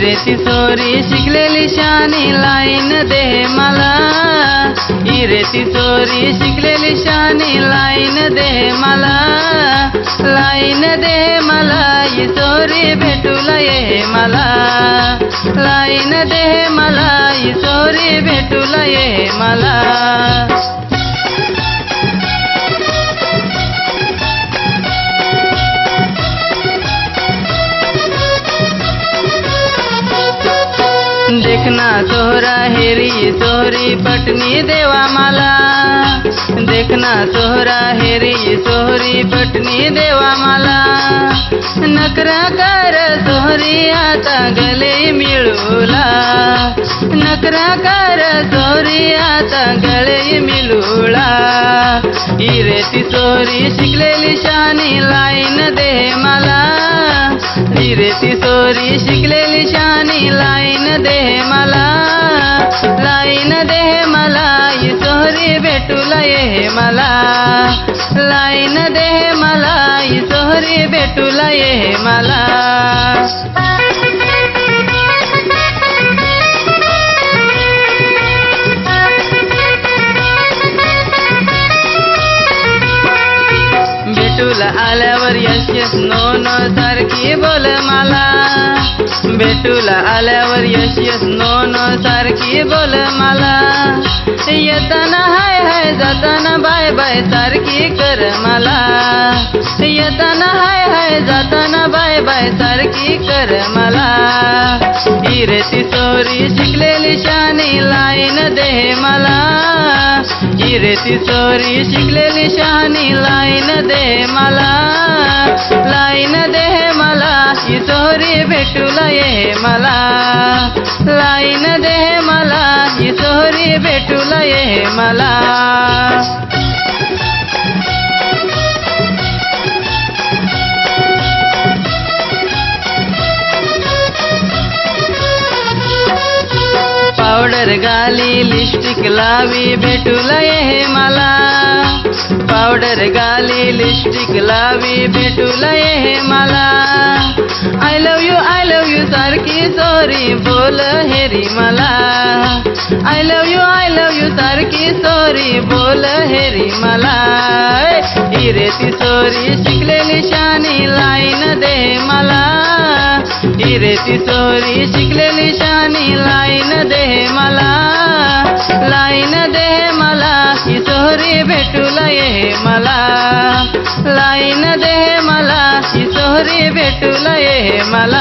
इरेती sorry शिकलेली शानी line दे मला, इरेती sorry शिकलेली शानी लाईन दे मला, लाईन दे मला, ही सोरी भेटूला ये मला, लाईन दे मला, ही सोरी भेटूला ये मला. देखना सोहरा हेरी सोहरी पटनी देवा मला, देखना सोहरा हेरी सोहरी पटनी देवा मला, नकरा कर सोहरी आता गले मिळूला, नकरा कर सोहरी आता गळे मिळूला, इरेती सोहरी शिकलेली शानी लाईन दे मला, इरेती सोहरी शिकलेली शानी लाईन दे मला, लाईन दे मला, ही सोहरी भेटूला ये मला, लाईन दे मला, ही सोहरी भेटूला ये मला. भेटूला आल्यावर यश यश नो नो सारखी बोल मला, भेटूला आल्यावर यश यश नो नो सारखी बोल मला, येताना हाय हाय जाताना बाय बाय सारखी कर मला, येताना हाय हाय जाताना बाय बाय सारखी कर मला, इरेती सोरी शिकलेली शानी लाईन दे मला, इरेती सोरी शिकलेली शानी लाईन दे मला, लाईन दे मला, ही सोहरी भेटूला ये मला, लाईन दे मला, ही सोहरी भेटूला ये मला. पावडर गाली लिपस्टिक लावी भेटूला ये मला, पावडर गाली लिपस्टिक लावी भेटूला ये मला, आय लव यू सारखी सोरी बोल हेरी मला, आय लव यू सारखी सोरी बोल हेरी मला, इरेती सोरी शिकलेली शानी लाईन दे मला, इरेती सोरी शिकलेली शानी लाईन दे मला, लाईन दे मला, ही सोहरी भेटूला ये मला, लाईन दे मला, ही सोहरी भेटूला ये मला.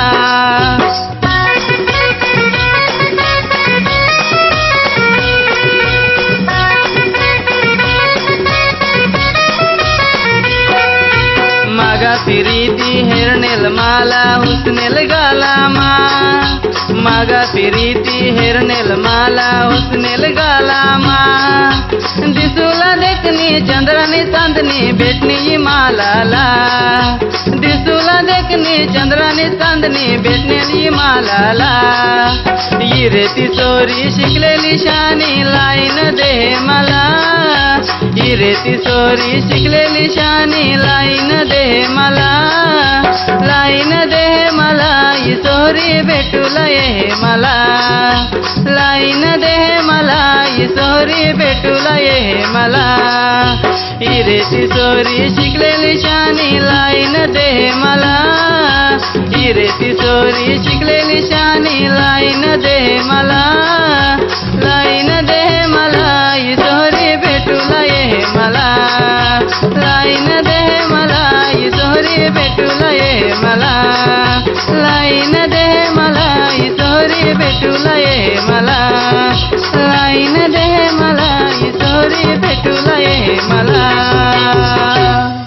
मागा फिरीती हेरनेल माला हुसनेल गालामा, मागा फिरीती हेरनेल माला हुसनेल गालामा, दिसूला देखनी चंद्रानी चांदनी भेटनी मालाला, दिसूला देखनी चंद्रानी चांदनी भेटनेली मालाला, इरेती सोरी शिकलेली शानी लाईन दे मला, इरेती सोरी शिकलेली शानी लाईन दे मला, लाईन दे मला, ही सोहरी भेटूला ये मला, लाईन दे मला, ही सोहरी भेटूला ये मला, इरेती सोरी शिकलेली शानी लाईन दे मला, इरेती सोरी शिकलेली शानी लाईन दे मला, लाईन दे मला, ही सोहरी भेटूला ये मला, लाईन दे मला, ही सोहरी भेटूला ये मला, लाईन दे मला, ही सोहरी भेटूला ये मला, लाईन दे मला, ही सोहरी भेटूला ये मला.